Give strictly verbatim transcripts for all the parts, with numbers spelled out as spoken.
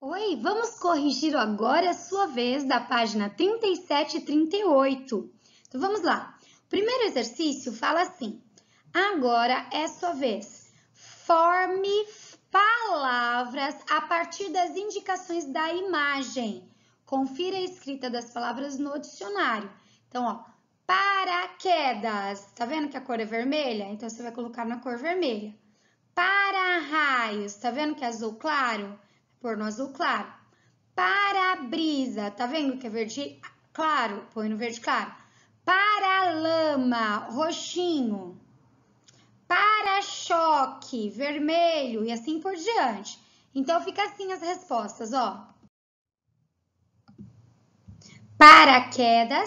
Oi, vamos corrigir agora a sua vez da página trinta e sete e trinta e oito. Então vamos lá. O primeiro exercício fala assim: agora é sua vez. Forme palavras a partir das indicações da imagem. Confira a escrita das palavras no dicionário. Então, ó, paraquedas. Tá vendo que a cor é vermelha? Então você vai colocar na cor vermelha. Para-raios. Tá vendo que é azul claro? Pôr no azul claro. Para-brisa, tá vendo que é verde claro? Põe no verde claro. Para-lama, roxinho. Para-choque, vermelho e assim por diante. Então fica assim as respostas, ó. Paraquedas,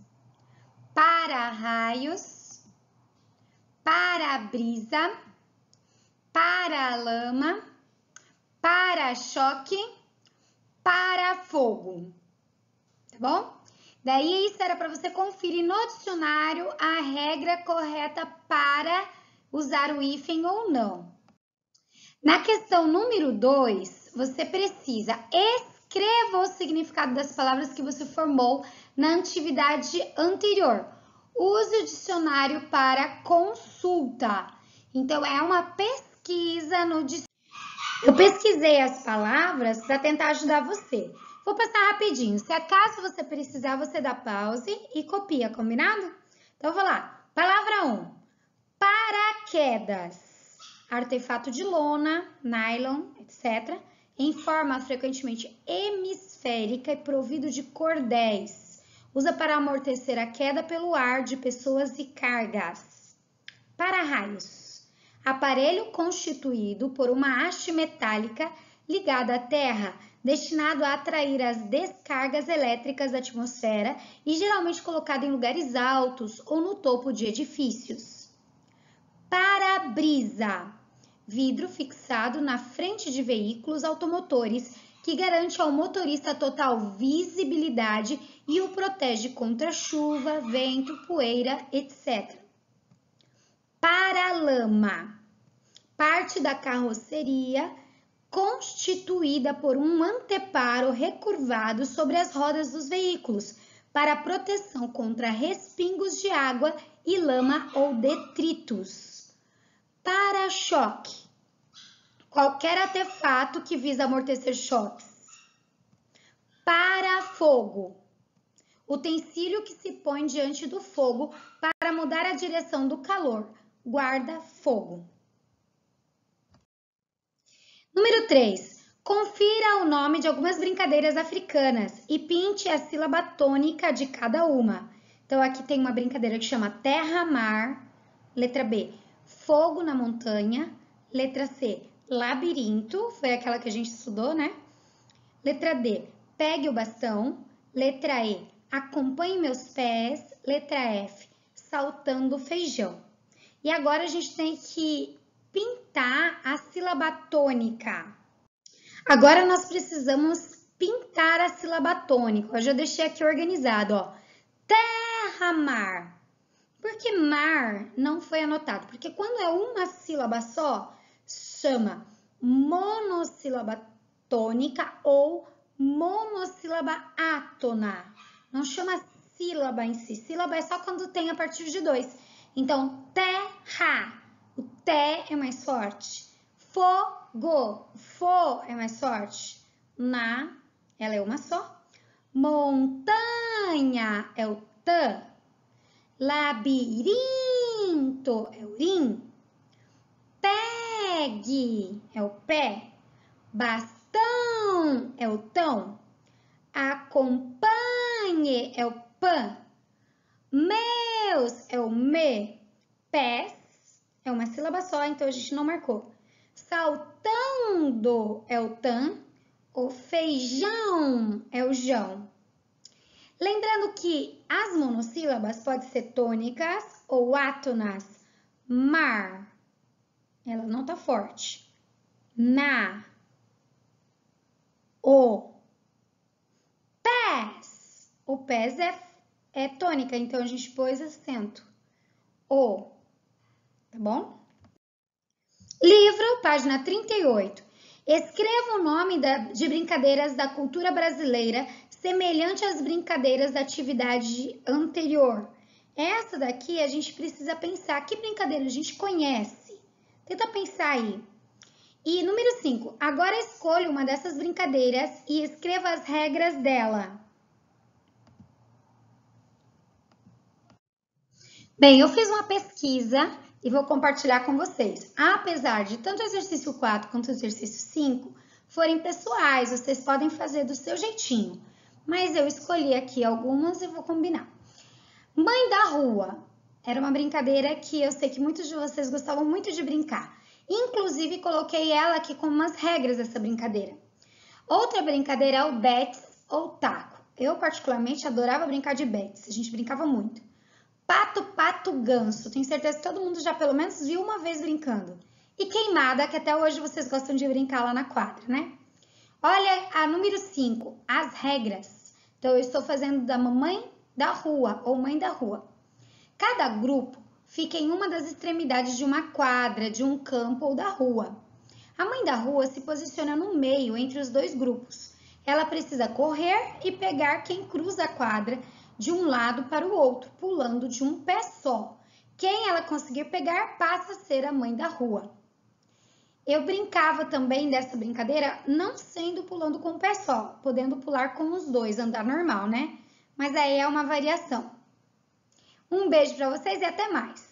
para-raios, para-brisa, para-lama, para-choque, para fogo, tá bom? Daí isso era para você conferir no dicionário a regra correta para usar o hífen ou não. Na questão número dois, você precisa escreva o significado das palavras que você formou na atividade anterior. Use o dicionário para consulta. Então, é uma pesquisa no dicionário. Eu pesquisei as palavras para tentar ajudar você. Vou passar rapidinho. Se acaso você precisar, você dá pause e copia, combinado? Então, vou lá. Palavra um. Paraquedas. Artefato de lona, nylon, etcétera. Em forma frequentemente hemisférica e provido de cordéis. Usa para amortecer a queda pelo ar de pessoas e cargas. Para-raios. Aparelho constituído por uma haste metálica ligada à terra, destinado a atrair as descargas elétricas da atmosfera e geralmente colocado em lugares altos ou no topo de edifícios. Para-brisa. Vidro fixado na frente de veículos automotores que garante ao motorista total visibilidade e o protege contra chuva, vento, poeira, etcétera. Para-lama. Parte da carroceria constituída por um anteparo recurvado sobre as rodas dos veículos para proteção contra respingos de água e lama ou detritos. Para-choque. Qualquer artefato que visa amortecer choques. Para-fogo. Utensílio que se põe diante do fogo para mudar a direção do calor. Guarda-fogo. Número três. Confira o nome de algumas brincadeiras africanas e pinte a sílaba tônica de cada uma. Então, aqui tem uma brincadeira que chama terra-mar. Letra B, fogo na montanha. Letra C, labirinto. Foi aquela que a gente estudou, né? Letra D, pegue o bastão. Letra E, acompanhe meus pés. Letra F, saltando feijão. E agora a gente tem que pintar a sílaba tônica. Agora nós precisamos pintar a sílaba tônica. Eu já deixei aqui organizado, ó. Terra-mar. Por que mar não foi anotado? Porque quando é uma sílaba só, chama monossílaba tônica ou monossílaba átona. Não chama sílaba em si. Sílaba é só quando tem a partir de dois. Então, terra. O té é mais forte. Fogo. Fo é mais forte. Na, ela é uma só. Montanha é o tã. Labirinto é o rim. Pegue é o pé. Bastão é o tão. Acompanhe é o pã. Meus é o me. Pés é uma sílaba só, então a gente não marcou. Saltando é o tan. O feijão é o jão. Lembrando que as monossílabas podem ser tônicas ou átonas. Mar, ela não tá forte. Na. O. Pés. O pés é, é tônica, então a gente pôs acento. O. Tá bom? Livro, página trinta e oito. Escreva o nome da, de brincadeiras da cultura brasileira semelhante às brincadeiras da atividade anterior. Essa daqui a gente precisa pensar, que brincadeira a gente conhece? Tenta pensar aí. E número cinco, agora escolha uma dessas brincadeiras e escreva as regras dela. Bem, eu fiz uma pesquisa e vou compartilhar com vocês. Apesar de tanto o exercício quatro quanto o exercício cinco forem pessoais, vocês podem fazer do seu jeitinho. Mas eu escolhi aqui algumas e vou combinar. Mãe da rua. Era uma brincadeira que eu sei que muitos de vocês gostavam muito de brincar. Inclusive, coloquei ela aqui como umas regras dessa brincadeira. Outra brincadeira é o bets ou taco. Eu, particularmente, adorava brincar de bets. A gente brincava muito. Pato, pato, ganso. Tenho certeza que todo mundo já pelo menos viu uma vez brincando. E queimada, que até hoje vocês gostam de brincar lá na quadra, né? Olha a número cinco, as regras. Então, eu estou fazendo da mamãe da rua ou mãe da rua. Cada grupo fica em uma das extremidades de uma quadra, de um campo ou da rua. A mãe da rua se posiciona no meio entre os dois grupos. Ela precisa correr e pegar quem cruza a quadra de um lado para o outro, pulando de um pé só. Quem ela conseguir pegar passa a ser a mãe da rua. Eu brincava também dessa brincadeira não sendo pulando com um pé só, podendo pular com os dois, andar normal, né? Mas aí é uma variação. Um beijo para vocês e até mais!